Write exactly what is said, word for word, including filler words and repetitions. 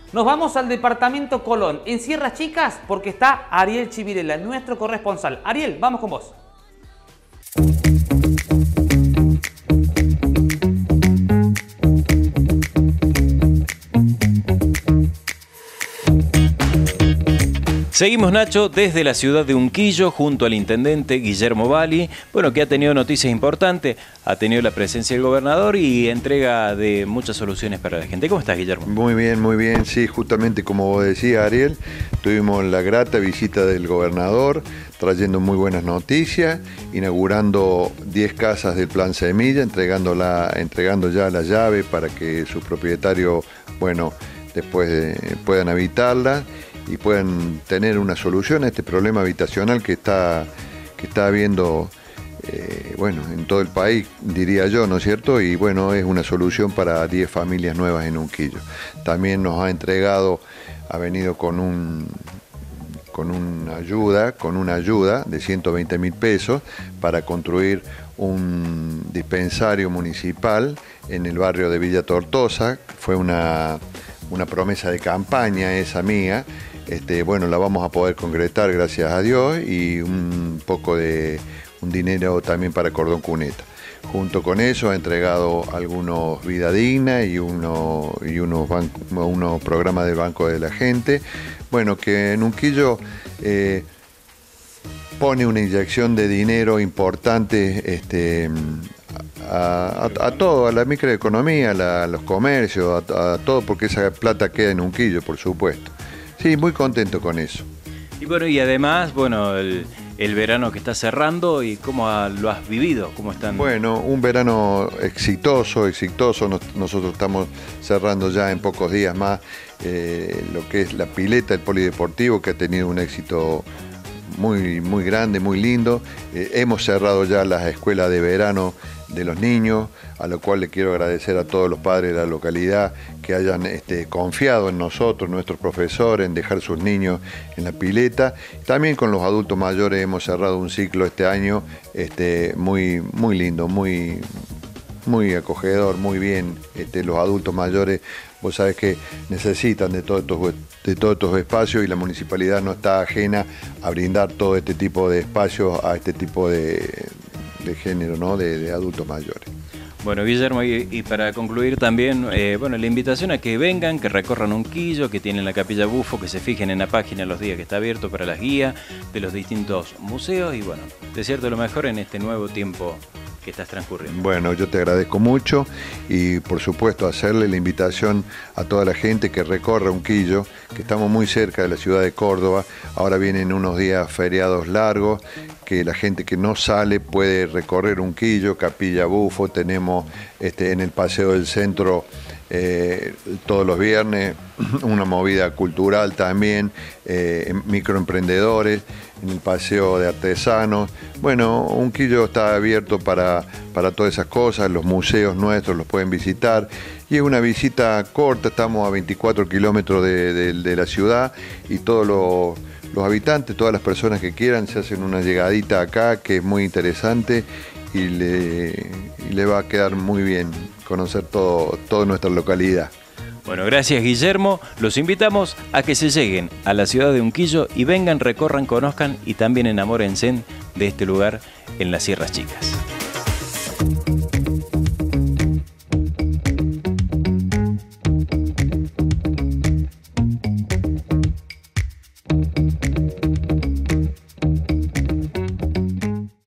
Nos vamos al departamento Colón, en Sierras Chicas, porque está Ariel Chivirela, nuestro corresponsal. Ariel, vamos con vos. Seguimos, Nacho, desde la ciudad de Unquillo, junto al intendente Guillermo Valli, bueno, que ha tenido noticias importantes, ha tenido la presencia del gobernador y entrega de muchas soluciones para la gente. ¿Cómo estás, Guillermo? Muy bien, muy bien, sí, justamente como vos decías, Ariel, tuvimos la grata visita del gobernador, trayendo muy buenas noticias, inaugurando diez casas del Plan Semilla, entregándola, entregando ya la llave para que sus propietarios, bueno, después de, puedan habitarla y puedan tener una solución a este problema habitacional que está, que está habiendo eh, bueno, en todo el país, diría yo, ¿no es cierto? Y bueno, es una solución para diez familias nuevas en Unquillo. También nos ha entregado, ha venido con un con una ayuda, con una ayuda de ciento veinte mil pesos para construir un dispensario municipal en el barrio de Villa Tortosa. Fue una, una promesa de campaña esa mía. Este, bueno, la vamos a poder concretar, gracias a Dios, y un poco de un dinero también para Cordón Cuneta. Junto con eso ha entregado algunos Vida Digna y, uno, y unos, banco, unos programas del Banco de la Gente. Bueno, que en Unquillo eh, pone una inyección de dinero importante este, a, a, a todo, a la microeconomía, a, la, a los comercios, a, a todo, porque esa plata queda en Unquillo, por supuesto. Sí, muy contento con eso. Y bueno, y además, bueno, el, el verano que está cerrando, ¿y cómo lo has vivido? ¿Cómo están? Bueno, un verano exitoso, exitoso. Nos, nosotros estamos cerrando ya en pocos días más eh, lo que es la pileta, el polideportivo, que ha tenido un éxito muy, muy grande, muy lindo. Eh, hemos cerrado ya las escuelas de verano de los niños, a lo cual le quiero agradecer a todos los padres de la localidad que hayan este, confiado en nosotros, nuestros profesores, en dejar sus niños en la pileta. También con los adultos mayores hemos cerrado un ciclo este año este, muy, muy lindo, muy, muy acogedor, muy bien. Este, los adultos mayores, vos sabés que necesitan de todos estos, de todos estos espacios, y la municipalidad no está ajena a brindar todo este tipo de espacios a este tipo de, de género, ¿no? de, de adultos mayores. Bueno, Guillermo, y, y para concluir también, eh, bueno, la invitación a que vengan, que recorran Unquillo, que tienen la Capilla Bufo, que se fijen en la página los días que está abierto para las guías de los distintos museos, y bueno, desearte lo mejor en este nuevo tiempo que estás transcurriendo. Bueno, yo te agradezco mucho, y por supuesto hacerle la invitación a toda la gente que recorra Unquillo, que estamos muy cerca de la ciudad de Córdoba. Ahora vienen unos días feriados largos, que la gente que no sale puede recorrer Unquillo, Capilla Bufo. Tenemos este, en el Paseo del Centro eh, todos los viernes una movida cultural también, eh, microemprendedores, en el Paseo de Artesanos. Bueno, Unquillo está abierto para, para todas esas cosas. Los museos nuestros los pueden visitar, y es una visita corta. Estamos a veinticuatro kilómetros de, de, de la ciudad, y todos los Los habitantes, todas las personas que quieran, se hacen una llegadita acá, que es muy interesante, y le, y le va a quedar muy bien conocer todo, toda nuestra localidad. Bueno, gracias, Guillermo. Los invitamos a que se lleguen a la ciudad de Unquillo y vengan, recorran, conozcan y también enamórense de este lugar en las Sierras Chicas.